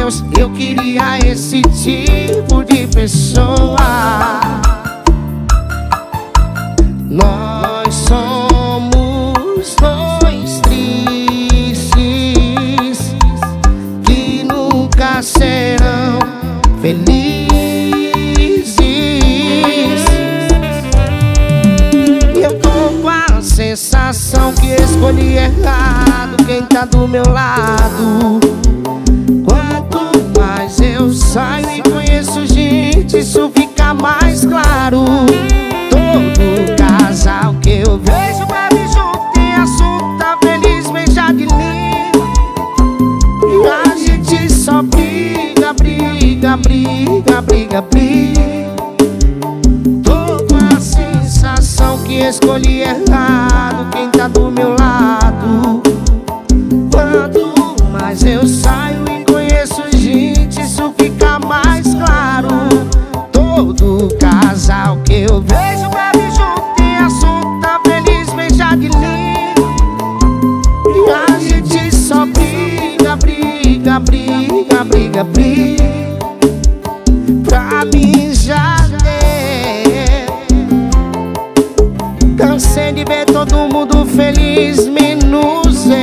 Deus, eu queria esse tipo de pessoa. Nós somos dois tristes que nunca serão felizes. Eu tô com a sensação que escolhi errado quem tá do meu lado. Quanto mais eu saio e conheço gente, isso fica mais claro. Todo casal que eu vejo bebe junto, tem assunto, tá feliz, beija de língua. E a gente só briga, briga, briga, briga, briga. Tô com a sensação que escolhi errado quem tá do meu lado. Quanto mais eu saio e conheço gente, isso fica mais claro. Todo casal que eu vejo bebe junto, tem assunto, tá feliz, beija de língua. E a gente só briga, briga, briga, briga, briga. Pra mim já deu. Cansei de ver todo mundo feliz, menos eu.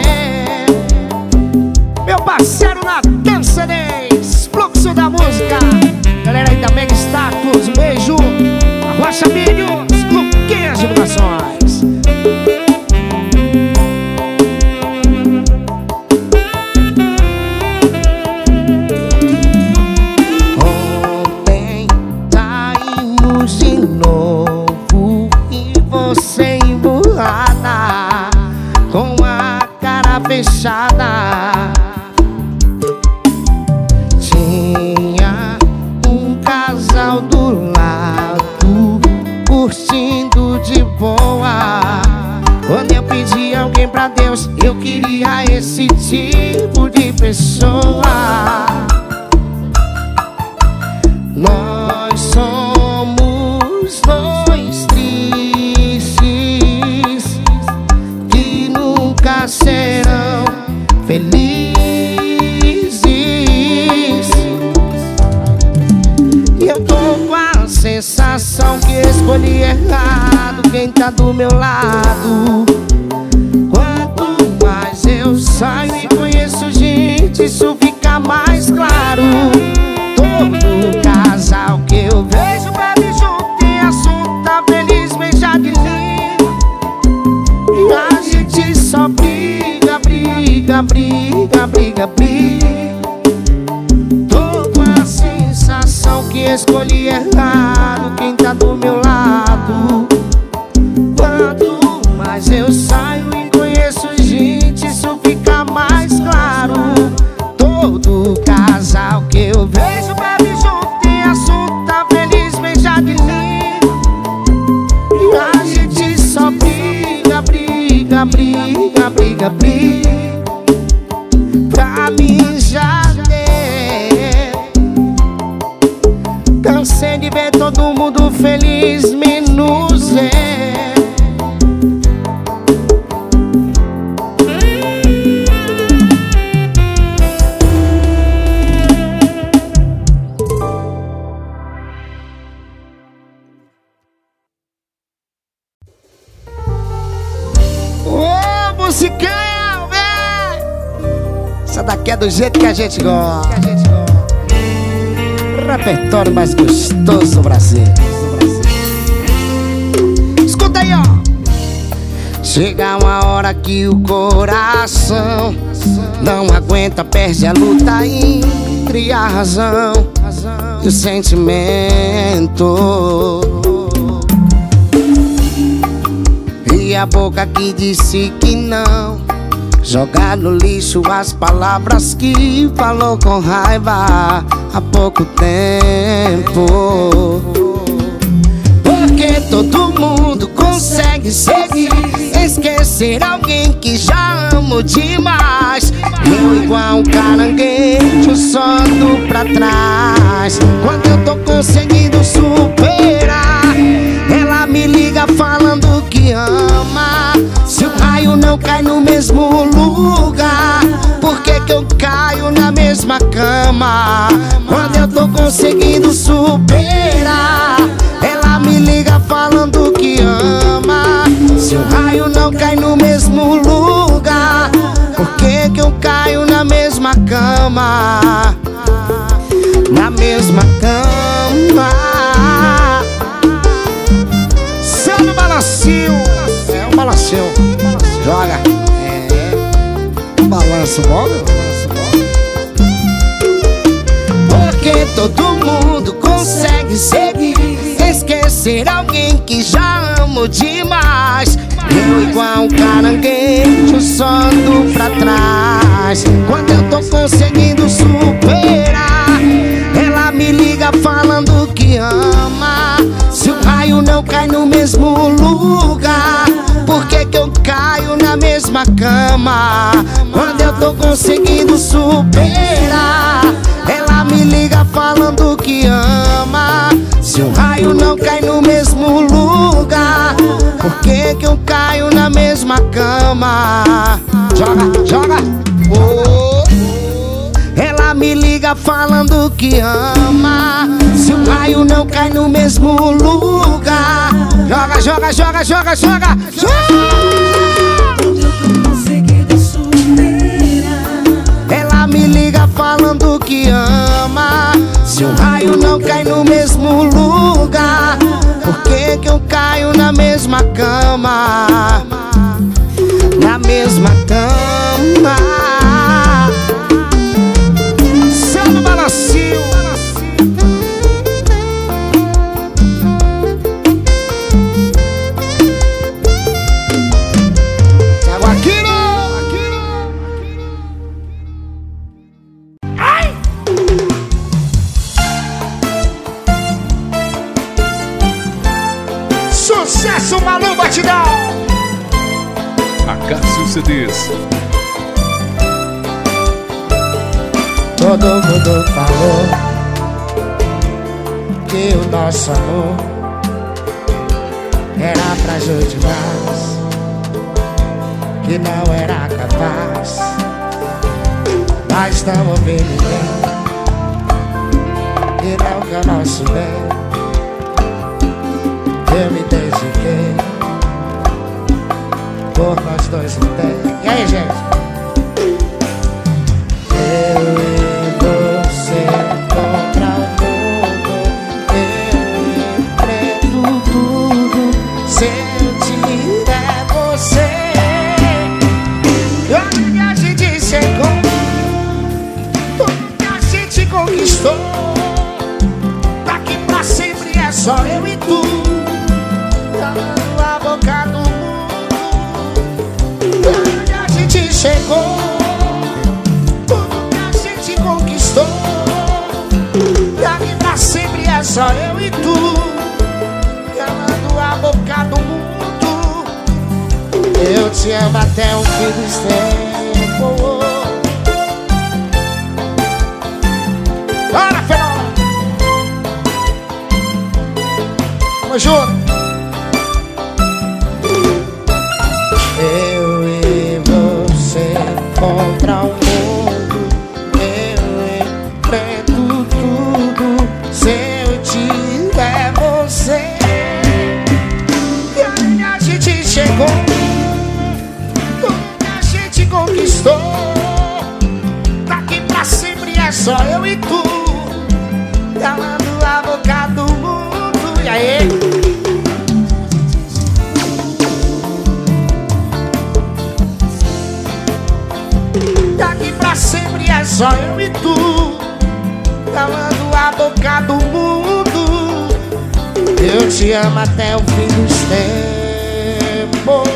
Meu parceiro Natan CDs, fluxo da música. Galera aí da Mega Status, beijo. Arrocha Milhos, Luquinhas Divulgações. Ontem saímos de novo e você emburrada, com a cara fechada. Tinha um casal do lado, curtindo de boa. Quando eu pedi alguém pra Deus, eu queria esse tipo de pessoa. Nós somos dois tristes que nunca serão felizes. Eu tô com a sensação que escolhi errado quem tá do meu lado. Quanto mais eu saio e conheço gente, isso fica mais claro. Todo casal que eu vejo bebe junto, tem assunto, tá feliz, beija de língua. E a gente só briga, briga, briga, briga, briga. Tô com a sensação que escolhi errado quem tá do meu lado. Quanto mais eu saio e conheço gente, isso fica mais claro. Todo casal que eu vejo bebe junto, tem assunto, tá feliz, beija de língua. E a gente só briga, briga, briga, briga, briga. Pra mim já deu. Cansei de ver todo mundo feliz, menos eu. Ô, musicão, véi! Essa daqui é do jeito que a gente gosta. Repertório mais gostoso do Brasil. Escuta aí, ó. Chega uma hora que o coração não aguenta, perde a luta entre a razão e o sentimento. E a boca que disse que não, jogar no lixo as palavras que falou com raiva há pouco tempo. Porque todo mundo consegue seguir, esquecer alguém que já amou demais. Eu igual um caranguejo só ando pra trás. Quando eu tô conseguindo superar, ela me liga falando que ama. Se o raio não cai no mesmo lugar, por que que eu caio na mesma cama? cama. Quando eu tô conseguindo superar, ela me liga falando que ama. Se o raio não cai no mesmo lugar, por que que eu caio na mesma cama? Na mesma cama. Seu no balancinho. É um balancinho. Joga. Um balanço bom, meu. Porque todo mundo consegue seguir, esquecer alguém que já amo demais. Eu igual um caranguejo só ando pra trás. Quando eu tô conseguindo superar, ela me liga falando que ama. Se o raio não cai no mesmo lugar, por que que eu caio na mesma cama? Quando eu tô conseguindo superar, ela me liga falando que ama. Se o raio não cai no mesmo lugar, por que que eu caio na mesma cama? Joga, joga. Oh. Ela me liga falando que ama. Se o raio não cai no mesmo lugar, joga, joga, joga, joga, joga, ela me liga falando que ama. Se o raio não cai no mesmo lugar, por que que eu caio na mesma cama? Na mesma cama. Seu no balancinho. Thiago Aquino. Ai! Sucesso, Malu Batidão. Acácio CDs. Todo mundo falou que o nosso amor era frágil demais, que não era capaz. Mas estamos bem ninguém, e não que o nosso bem. Eu me dediquei, por nós dois não tem. E aí, gente? Eu e você contra o mundo, eu enfrento tudo. Se eu tiver você, olha que a gente chegou, tudo que a gente conquistou. Daqui pra sempre é só eu e tu, calando a boca do mundo. Olha que a gente chegou, conquistou. Daqui pra sempre é só eu e tu, calando a boca do mundo. Eu te amo até o fim dos tempos. Bora, Fenômeno! Tamo junto! Eu e você contra o mundo, se eu tiver você. E aí a gente chegou, tudo que a gente conquistou. Daqui pra sempre é só eu e tu, calando a boca do mundo. E aí? Daqui pra sempre é só eu e tu, calando a boca do mundo. Eu te amo até o fim dos tempos.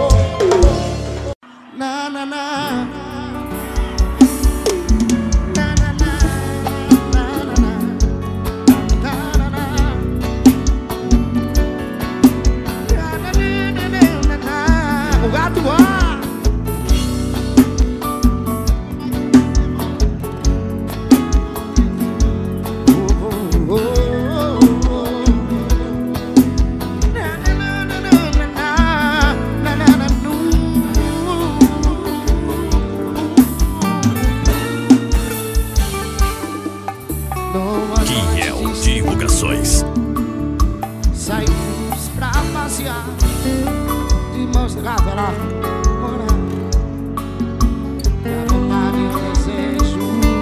Na, na, na. Na, na, na. Na, na, na. Na, na, na. Na, na, na. O gato voa. cigarro, vai lá. A vontade e o desejo.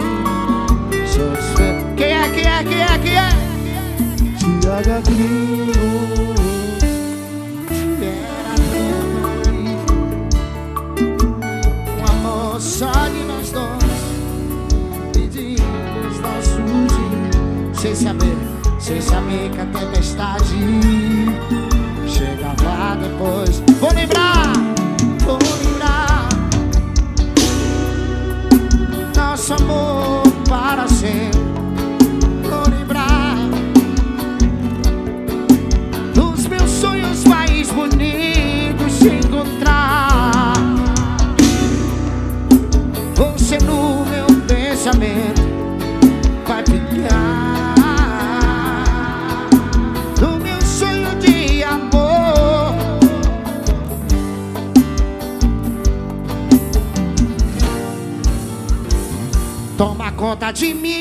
Quem é? Tiago Aquino. Um amor só de nós dois. Pedimos nossos dias. Sem saber que a tempestade chegava depois. Vou lembrar nosso amor para sempre. Vou lembrar dos meus sonhos mais bonitos de encontrar você no meu pensamento. Vai ficar no meu sonho de amor. Toma conta de mim,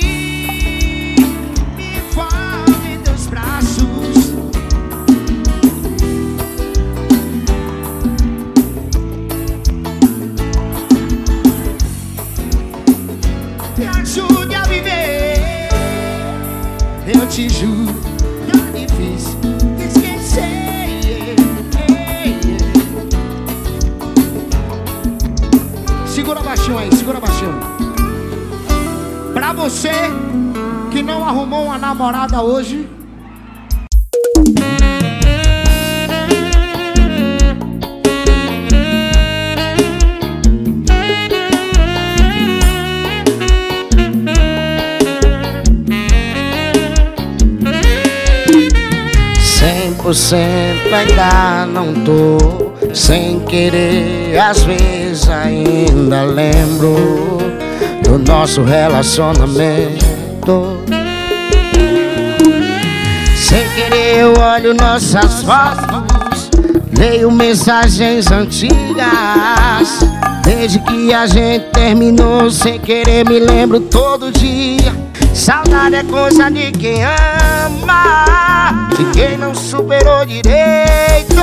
me envolve em teus braços. Me ajude a viver. Eu te juro, não é difícil esquecer. Segura baixinho aí, segura baixinho. Pra você que não arrumou uma namorada hoje, ainda não tô. Sem querer, às vezes ainda lembro do nosso relacionamento. Sem querer eu olho nossas fotos, leio mensagens antigas. Desde que a gente terminou, sem querer me lembro todo dia. Saudade é coisa de quem ama, de quem não superou direito.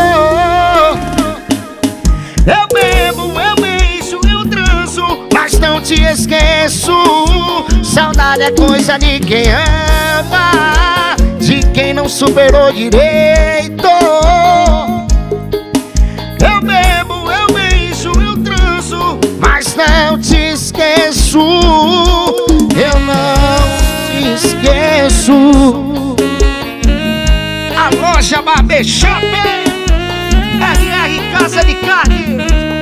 Eu bebo, eu encho, eu transo, mas não te esqueço. Saudade é coisa de quem ama, de quem não superou direito. Eu bebo, eu encho, eu transo, mas não te esqueço. Eu não te esqueço. A loja Barber Shop, RR Casa de Carne.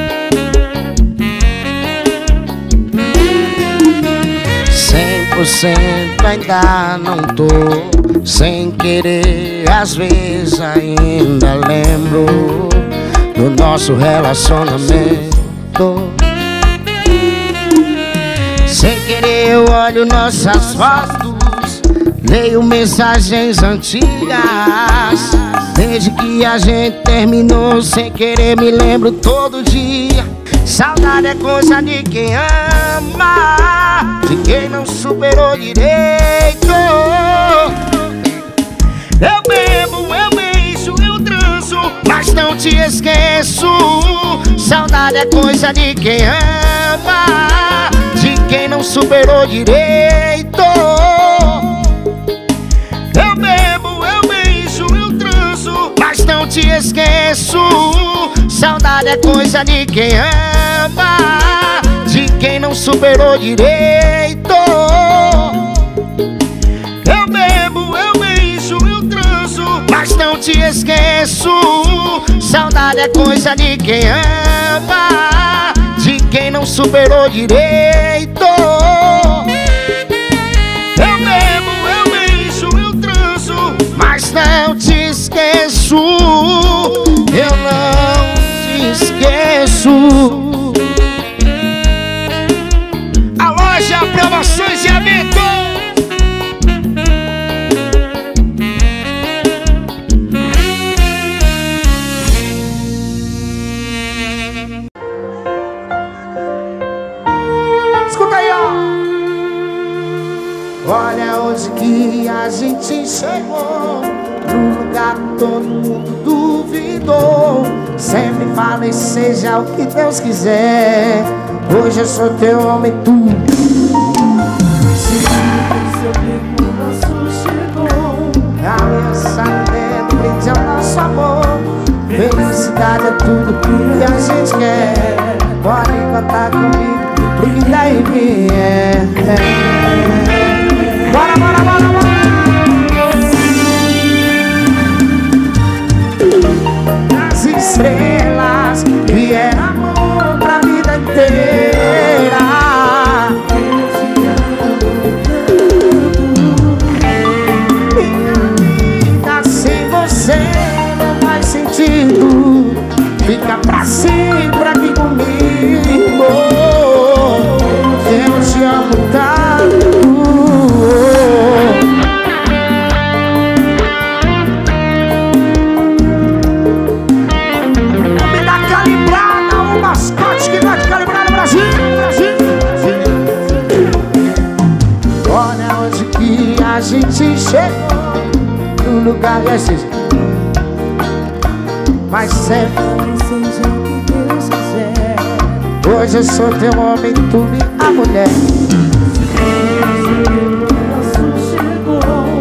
100% ainda não tô. Sem querer, às vezes ainda lembro do nosso relacionamento. Sem querer eu olho nossas fotos, leio mensagens antigas. Desde que a gente terminou, sem querer me lembro todo dia. Saudade é coisa de quem ama, de quem não superou direito. Eu bebo, eu encho, eu transo, mas não te esqueço. Saudade é coisa de quem ama, de quem não superou direito. Eu bebo, eu encho, eu transo, mas não te esqueço. Saudade é coisa de quem ama, de quem não superou direito. Eu bebo, eu encho, eu transo, mas não te esqueço. Saudade é coisa de quem ama, de quem não superou direito. Eu bebo, eu encho, eu transo, mas não te esqueço. Eu não te esqueço. A loja Promoções e Aventos. Olha onde que a gente chegou, no lugar que todo mundo duvidou. Sempre falei, seja o que Deus quiser. Hoje eu sou teu homem, tu. Seu tempo nosso chegou. Aliança no dedo, brinde ao nosso amor. Felicidade é tudo que a gente quer. Pode contar comigo pro que daí vier. Bora, bora, bora, bora. As estrelas vieram amor pra vida inteira. Minha vida sem você não faz sentido. Fica pra sempre aqui comigo. Eu te amo tanto. Me dá calibrada, o mascote que vai te calibrar no Brasil. Olha onde que a gente chegou, no lugar que a gente vai ser. Seja o que Deus quiser. Hoje eu sou teu homem, tu minha mulher. Nosso chegou.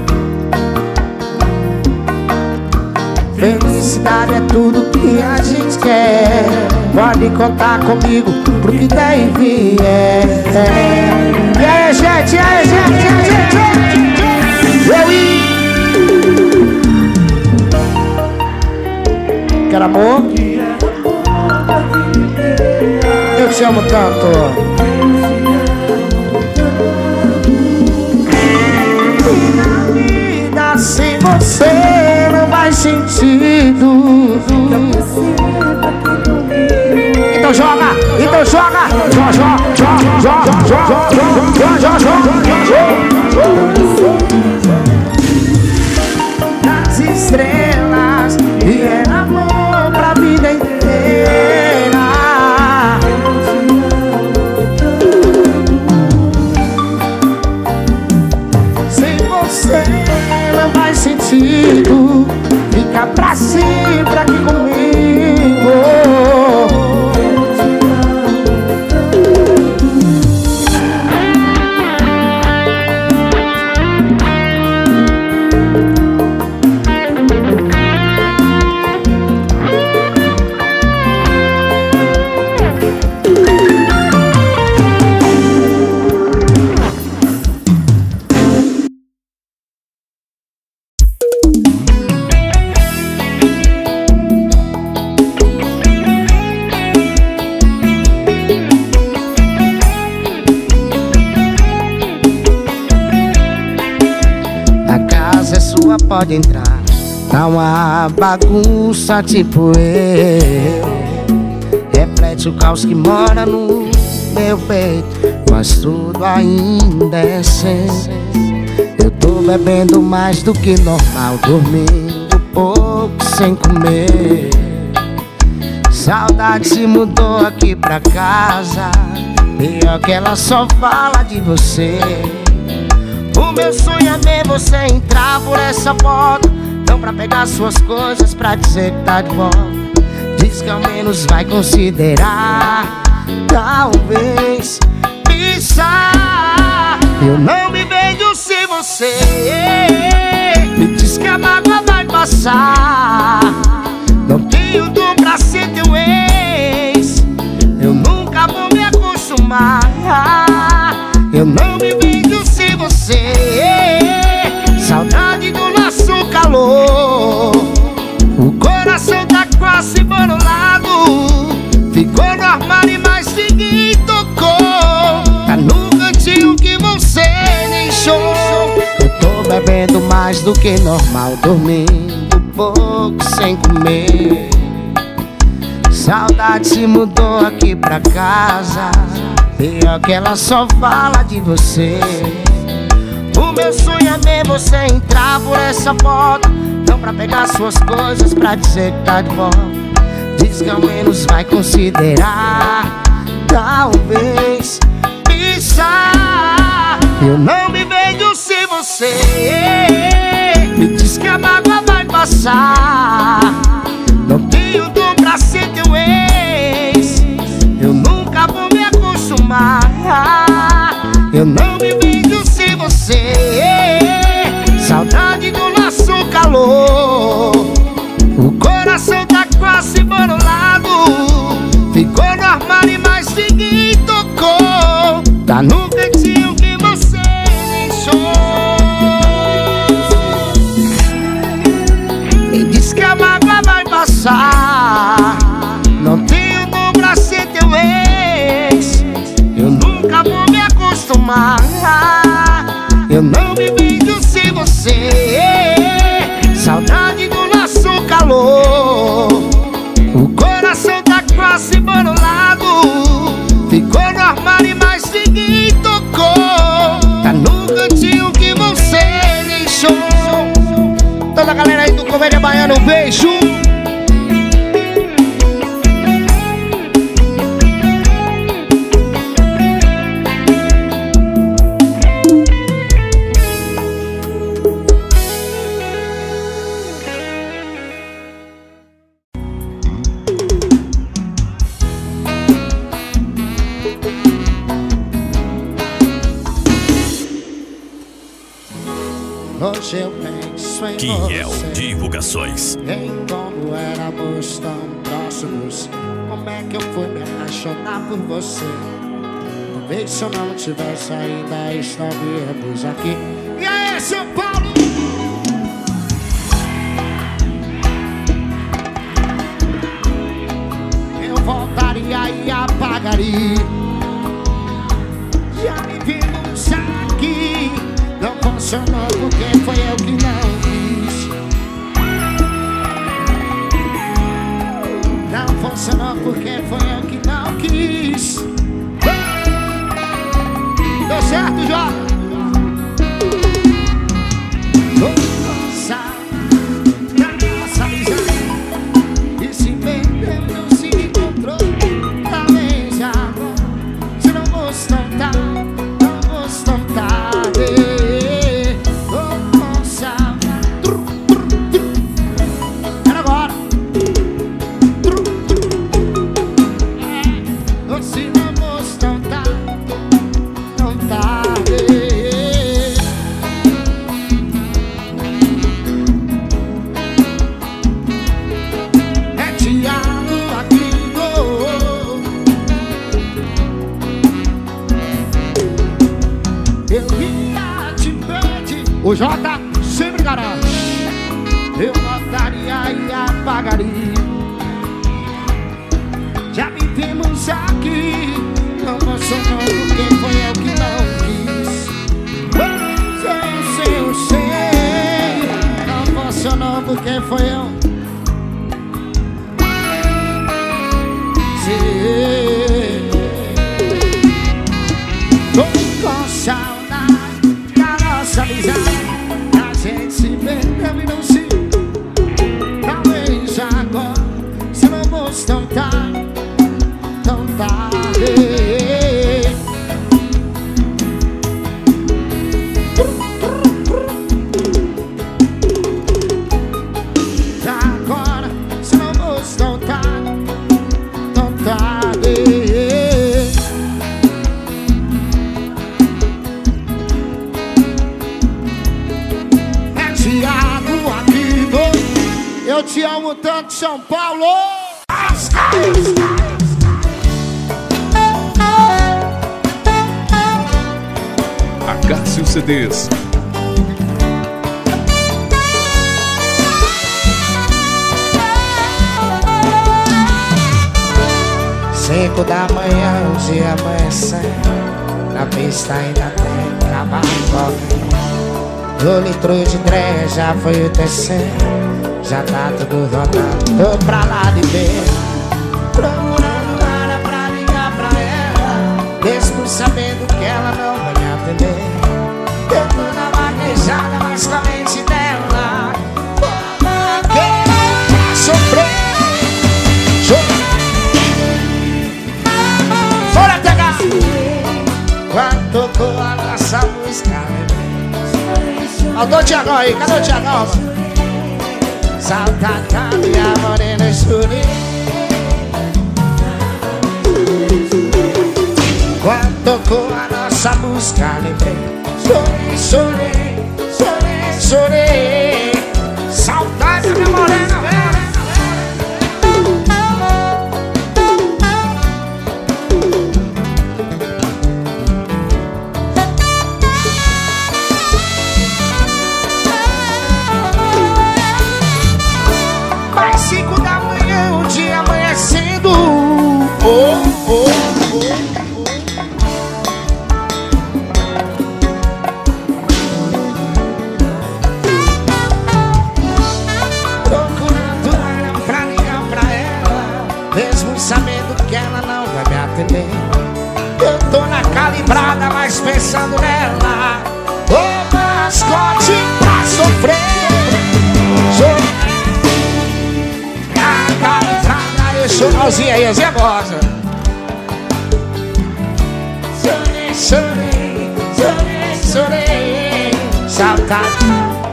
Felicidade é tudo que a gente quer. Pode contar comigo pro que der e vier. E aí, gente, e aí, gente, e aí, gente. Eu quero amor. Eu te amo tanto. Minha vida sem você não faz sentido. Então joga, então joga. As estrelas vieram amor pra vida inteira. Sem você não faz sentido. Fica pra sempre aqui comigo. Pode entrar, tá uma bagunça tipo eu. Reflete o caos que mora no meu peito, mas tudo ainda é sem. Eu tô bebendo mais do que normal, dormindo pouco sem comer. Saudade se mudou aqui pra casa, pior que ela só fala de você. O meu sonho é ver você entrar por essa porta, não pra pegar suas coisas, pra dizer que tá de volta. Diz que ao menos vai considerar, talvez pensar. Eu não me vejo sem você. Me diz que a mágoa vai passar. Não tenho dom pra ser teu ex. Eu nunca vou me acostumar. Eu não me vejo sem você. Saudade do nosso calor. O coração tá quase embolado. Ficou no armário, mas ninguém tocou. Tá no cantinho que você deixou. Eu tô bebendo mais do que normal, dormindo pouco sem comer. Saudade se mudou aqui pra casa, pior que ela só fala de você. O meu sonho é ver você entrar por essa porta, não pra pegar suas coisas, pra dizer que tá de volta. Diz que ao menos vai considerar, talvez pensar. Eu não me vejo sem você. Me diz que a mágoa vai passar. Não tenho dom pra ser classe bolado. Ficou no armário, mas ninguém tocou. Tá no cantinho que você deixou. E diz que a mágoa vai passar. Não tenho dom pra ser teu ex. Eu nunca vou me acostumar. Eu não me vejo sem você. Saudade do nosso calor. O coração tá quase embolado. Ficou no armário, mas ninguém tocou. Tá no cantinho que você deixou. Toda a galera aí do Comédia Baiana, um beijo. Hoje eu penso em Kiel você, Divulgações. em como éramos tão próximos. Como é que eu fui me apaixonar por você? Talvez se eu não tivesse ainda estaríamos aqui. E aí, São Paulo? Eu voltaria e apagaria. Já me vimos aqui. Não funcionou porque foi eu que não quis. Não funcionou porque foi eu que não quis. Deu certo, Jota? Tô cansado da nossa amizade. E se perdemos, não se encontrou. Talvez agora, se não fosse tão tarde, não fosse tão tarde. O Jota sempre garante. Eu voltaria e apagaria. Já me vimos aqui. Não funcionou porque foi eu que não quis. Eu sei. Não funcionou porque foi eu. Sei. Tô com saudade da nossa amizade. A gente se perdeu e não se. Talvez agora, se não fosse tão tarde, tão tarde. Agora, se não fosse tão tarde, tão tarde. Eu te amo tanto, São Paulo! Acácio CDs. 5 da manhã, o dia amanhecendo. Na pista ainda tem cavalo. O litro de dré já foi o terceiro. Já tá tudo rodado, tô pra lá de dentro. Procurando hora pra ligar pra ela, mesmo sabendo que ela não vai me atender. Eu tô na vaquejada, mas com a mente dela. Quer sofrer, bora pegar. Quando tocou a nossa música, ó, o Thiagão aí, cadê o Thiagão? Saudade da minha morena, chorei. Quando tocou a nossa música, lembrei. Chorei, chorei, chorei, chorei. Saudade da minha morena, velho. 5 da manhã, o dia amanhecendo. Oh, oh, oh. Mesmo sabendo que ela não vai me atender, eu tô na calibrada, mas pensando nela. Ô mascote pra sofrer, sou na calibrada, eu sou Alzinha aí, Alzinha gosta. Chorei, chorei, chorei, chorei, saudade.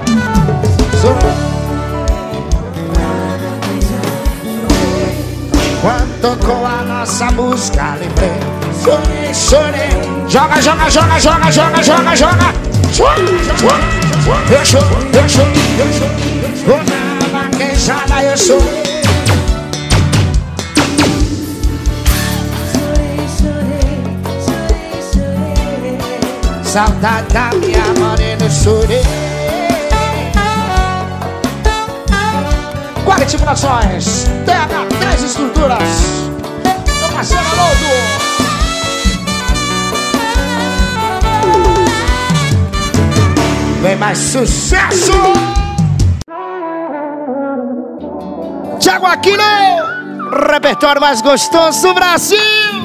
Quando tocou a nossa música, lembrei. Chorei, chorei. Joga, joga, joga, joga, joga, joga, joga. Eu choro, eu choro, eu choro. Vou na vaquejada, eu chorei. Chorei, chorei, chorei, chorei. Saudade da minha morena, eu chorei. Quality Produções, TH3 Estruturas, meu parceiro Haroldo. Vem mais sucesso! Thiago Aquino, repertório mais gostoso do Brasil.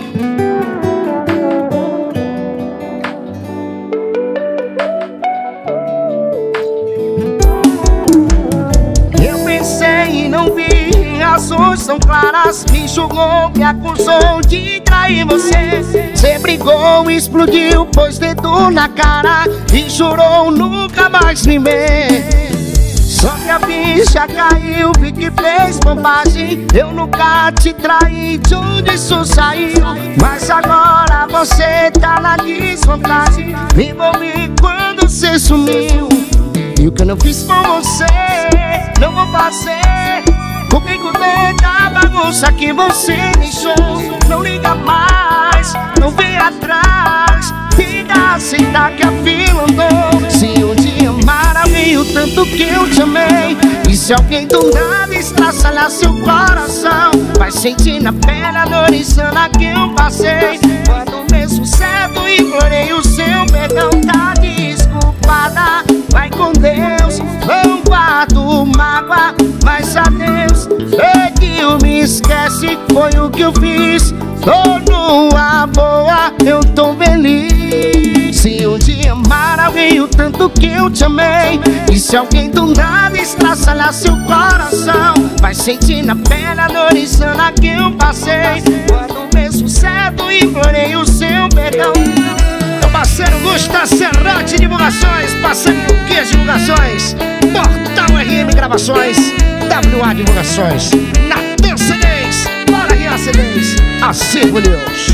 Razões são claras, me julgou, me acusou de trair você. Cê brigou, explodiu, pôs dedo na cara e jurou nunca mais me ver. Só que a bicha caiu, vi que fez bobagem. Eu nunca te traí, de onde isso saiu? Mas agora você tá na desvantagem. Me envolvi quando cê sumiu. E o que eu não fiz por você, não vou fazer. Comigo dentro da bagunça que você deixou. Não liga mais, não vem atrás. Fica aceitar que a fila andou. Se um dia maravilha o tanto que eu te amei, e se alguém do nada estraçalhar seu coração, vai sentir na pele a dor insana que eu passei. Quando mesmo certo implorei o seu perdão, tá desculpada. Vai com Deus, não guardo mágoa, mas adeus. É que eu me esquece, foi o que eu fiz. Tô numa boa, eu tô feliz. Se um dia amar alguém o tanto que eu te amei, e se alguém do nada estraçalhar seu coração, vai sentir na pele a dor insana que eu passei. Quando mesmo certo implorei o seu perdão. Meu parceiro Gusta Serrati Divulgações, parceiro Luquinhas Divulgações, Portal RM Gravações, WA Divulgações, Natan CDs, Bora Ria CDs, Acervo News.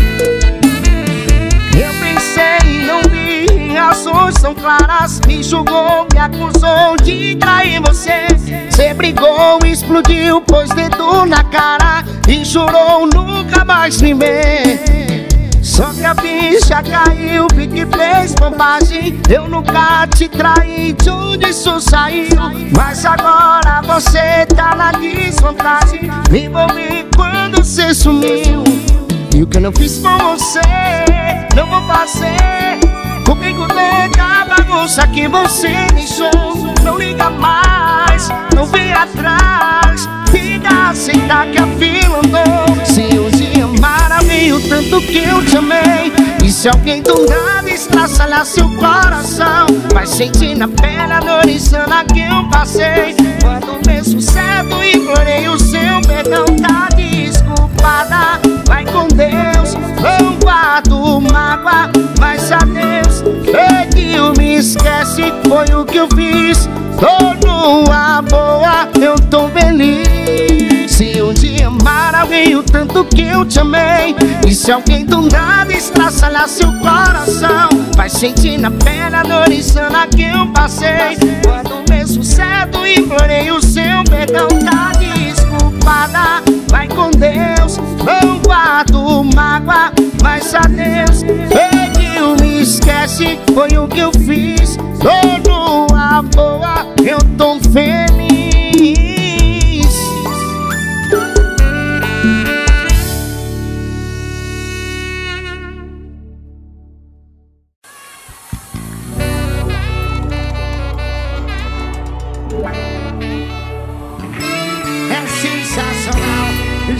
Eu pensei e não vi, razões são claras, me julgou, me acusou de trair você. Cê brigou, explodiu, pôs dedo na cara e jurou nunca mais me ver. Só que a bicha caiu, vi que fez bobagem. Eu nunca te traí, de onde isso saiu? Mas agora você tá na desvantagem. Me envolvi quando você sumiu. E o que eu não fiz por você, não vou fazer. Comigo dentro da bagunça que você deixou. Não liga mais, não vem atrás. Fica aceitar que a fila andou. Se um dia maravilha o tanto que eu te amei, e se alguém do nada estraçalhar seu coração, vai sentir na pele a dor insana que eu passei. Quando mesmo certo implorei o seu perdão, tá desculpada. Vai com Deus, não guardo mágoa, mas adeus. É que eu me esquece, foi o que eu fiz. Tô numa boa, eu tô feliz. Se um dia amar alguém o tanto que eu te amei, e se alguém do nada estraçalhar seu coração, vai sentir na pele a dor insana que eu passei. Quando mesmo certo implorei o seu perdão, tá desculpada. Vai com Deus, não guardo mágoa, mas adeus. É que eu me esquece, foi o que eu fiz. Tô numa boa, eu tô feliz.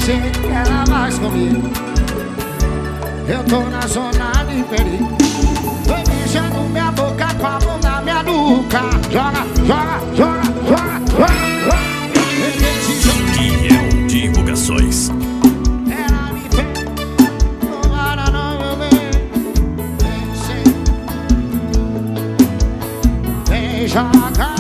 dizer que ela mais comigo. Eu tô na zona de perigo. Tô beijando minha boca com a mão na minha nuca. Joga, joga, joga, joga, joga. Guilherme Divulgações. Ela me fez, não para não, meu bem. Vem, joga.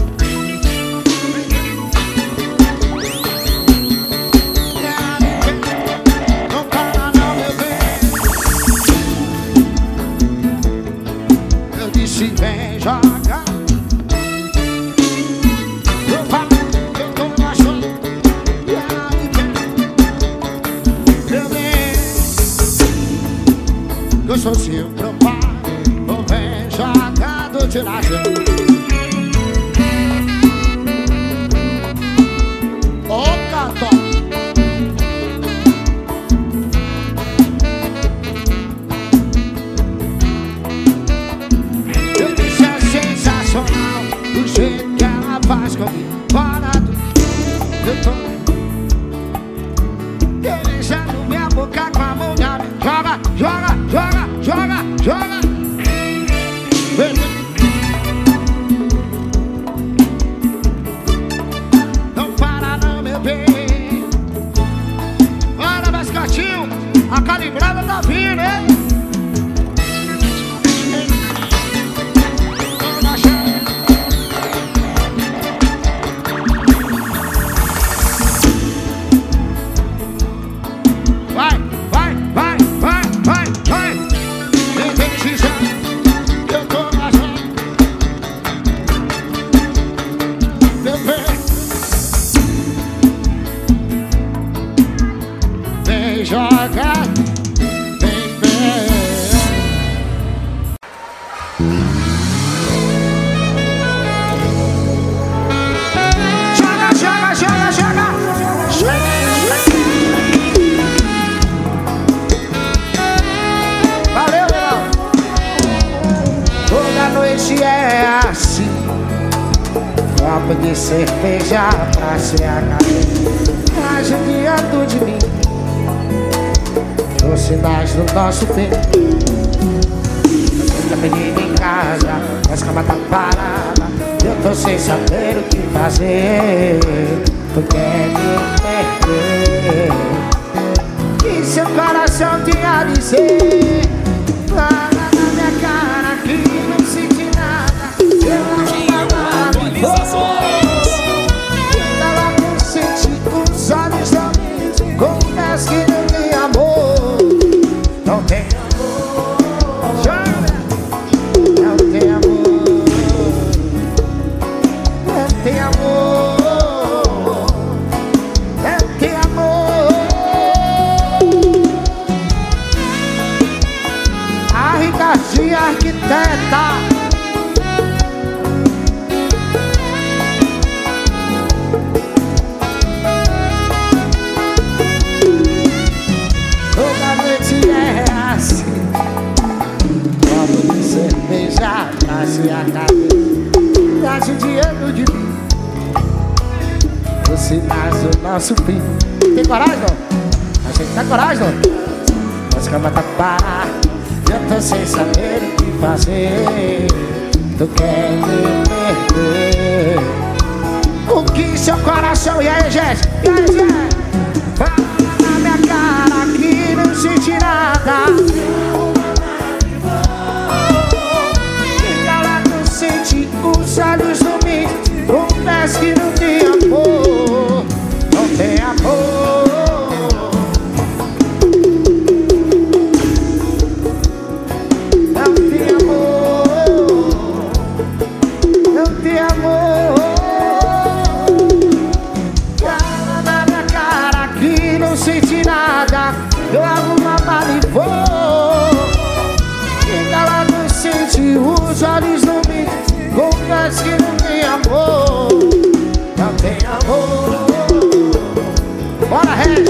Vem jogar. Eu tô achando. E aí vem. Eu venho. Eu sou seu pai. Eu venho jogar do tiragem. Ô, cantor. Do jeito que ela faz comigo. Parado. Eu tô beijando minha boca com a mão na minha. Joga, joga, joga, joga, joga. Não para não, meu bem. Olha, mascatinho. A calibrada tá vindo, hein? Joga, vem, vem. Joga, joga, joga, joga. Valeu, Leão. Toda noite é assim. Copo de cerveja pra se acabar. Tá judiando de mim. Os sinais do nosso fim. A menina em casa, as camas tá parada. Eu tô sem saber o que fazer. Tu quer me perder. E seu coração te a dizer. Fala na minha cara que não senti nada. Eu não ela não sente os olhos da mente. Confesso que não tem amor. Não tem amor, não tem amor, não tem amor, não tem amor. A Ricardinha arquiteta. Cerveja pra se acabar. Tá judiando de mim. Os sinais do nosso fim. Tem coragem, não? A gente tem coragem, não? As camas tá parada. Eu tô sem saber o que fazer. Tu quer me perder. O que seu coração. E aí, gente? E aí, gente? Fala na minha cara que não senti nada. Os olhos não me confesso que não tem amor. Não tem amor. Não tem amor. Não tem amor. Cala na minha cara que não senti nada. Eu arrumo a mala e vou. Quem ela não sente, os olhos não me confesso que não tem amor. Não tem amor. Bora, Red.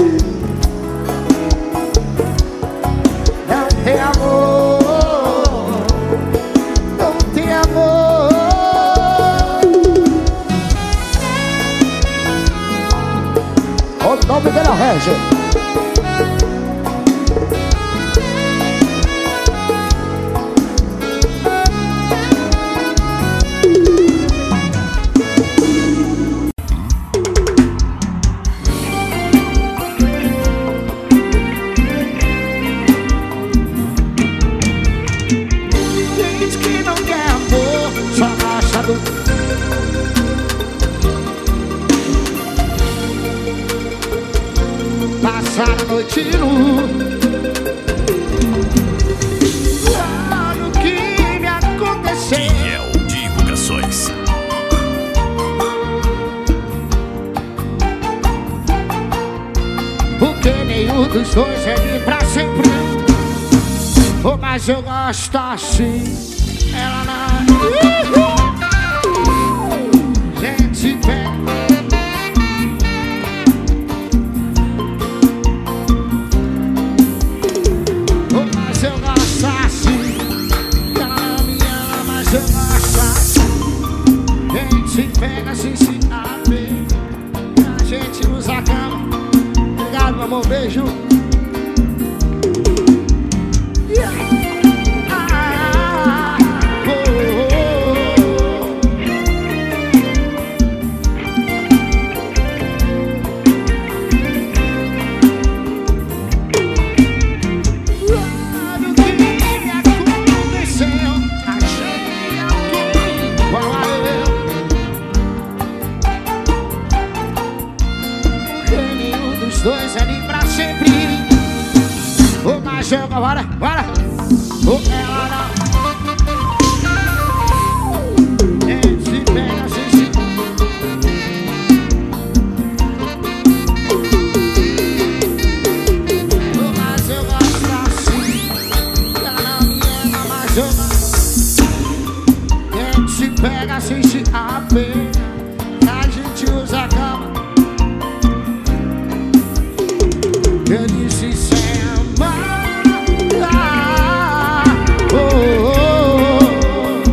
Não tem amor. Não tem amor. nome dele é Régio. Gente que não quer amor, só gosta do... Passar a noite nu. Olha o que me aconteceu. Kiel Divulgações. Porque nenhum dos dois é de pra sempre. Oh, mas eu gosto assim. Ela não... Gente, vem. Oh, mas eu gosto assim. Ela não me ama, mas eu gosto assim. Gente, pega assim, se abre. A gente usa a cama. Obrigado, meu amor, beijo. Dois ali pra sempre. Oh, mas eu... Bora, bora. Oh, ela não... Esse pega, esse... Oh, mas eu gosto assim. Ela não me ama, mas eu gosto. Esse pega, esse abre. A gente usa a cama. Eu disse sem amar. Oh, oh, oh.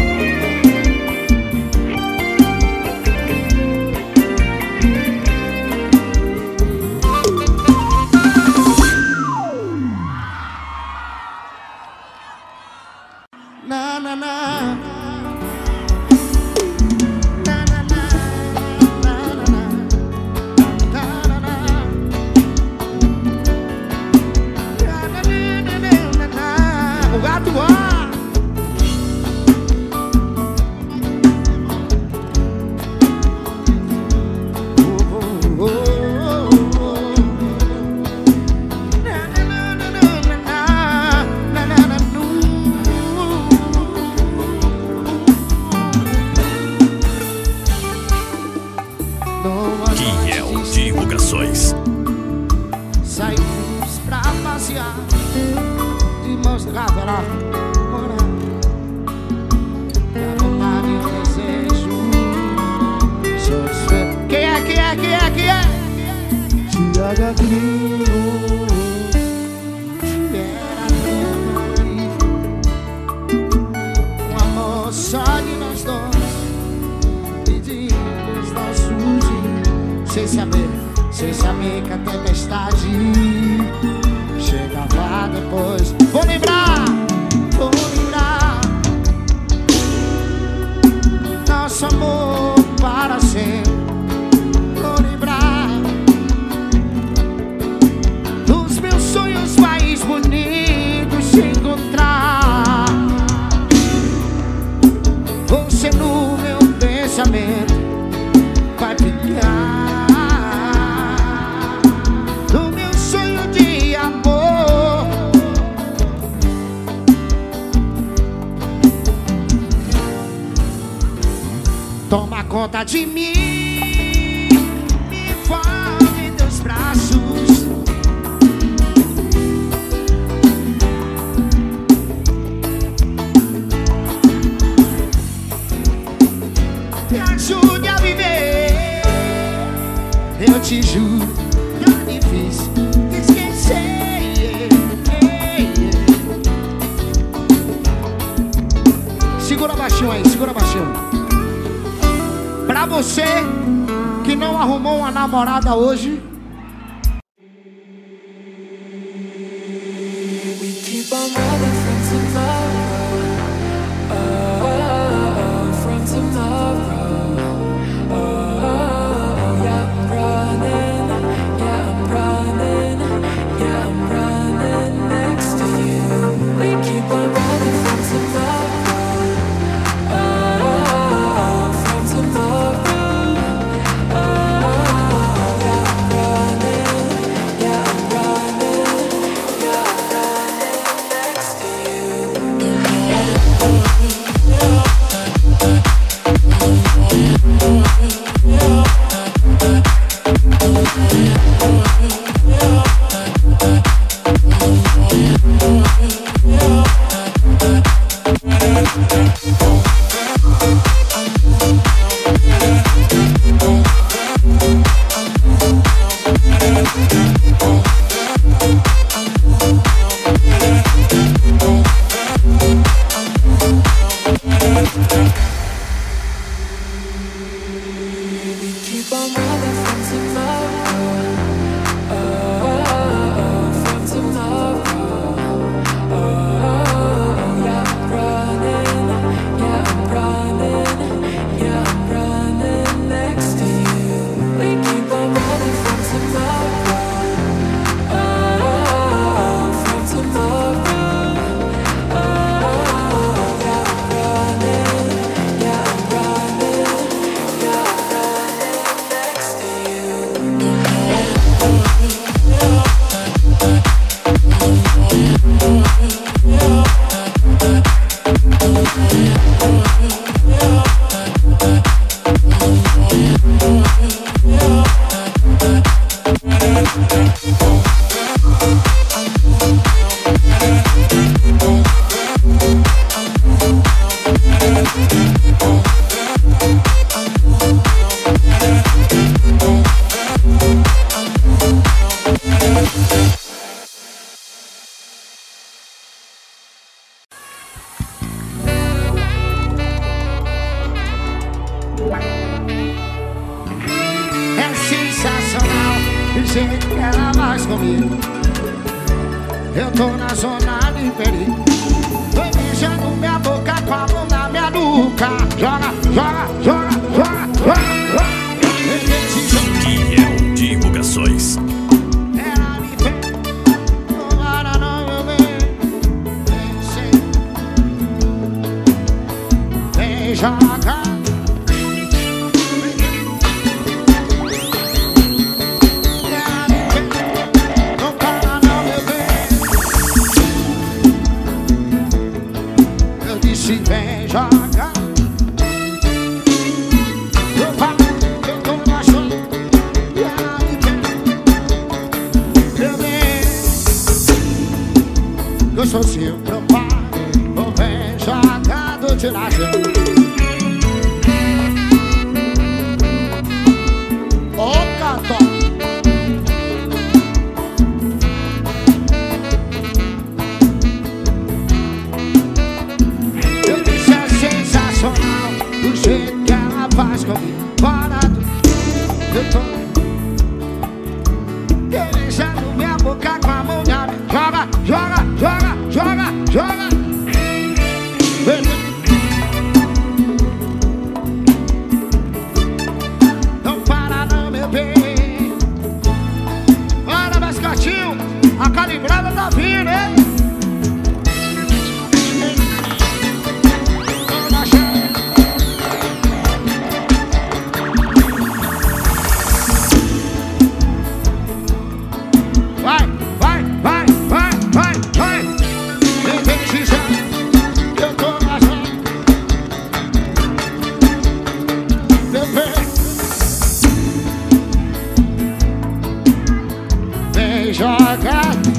Na, na, na. Na, na, na. Na, na, na. Na, na, na. O gato voa. Kiel Divulgações. Saímos pra passear de mãos dadas lá, morar. Na vontade e desejo. Quem é? Tiago Aquino. Era um amor só de nós dois. Pedimos nossos dias. Sem saber que a tempestade chegava depois. Vou lembrar nosso amor para sempre. Vou lembrar dos meus sonhos mais bonitos se encontrar. Você no meu pensamento vai ficar. Toma conta de mim, me envolve em teus braços. Me ajude a viver. Eu te juro, tá difícil esquecer. Segura baixinho aí, segura baixinho. Pra você que não arrumou uma namorada hoje, É sensacional o jeito que ela faz comigo. Eu tô na zona de perigo. Tô beijando minha boca com a mão na minha nuca. Joga, joga, joga, joga, joga. Guilherme Divulgações. Ela me fez, tomara não meu bem. Vem, joga. Vem, joga. Eu tô na chão. E ela me vem. Eu vem. Eu sou seu pai. Oh, vem, joga, tô te lascando. Ô, cantor. Do jeito que ela faz comigo. Parado, eu tô beijando minha boca com a mão na minha. Joga, joga, joga, joga, joga. Não para não, meu bem. Olha, mascotinho, a calibrada tá vindo, hein? Joga.